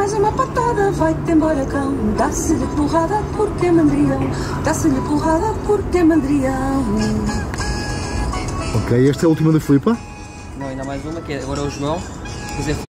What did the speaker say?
mais uma patada, vai-te embora cão. Dá-se-lhe porrada porque é mandrião. Dá-se-lhe porrada porque é mandrião. Ok, esta é a última da Filipa? Não, ainda mais uma, que é agora o João.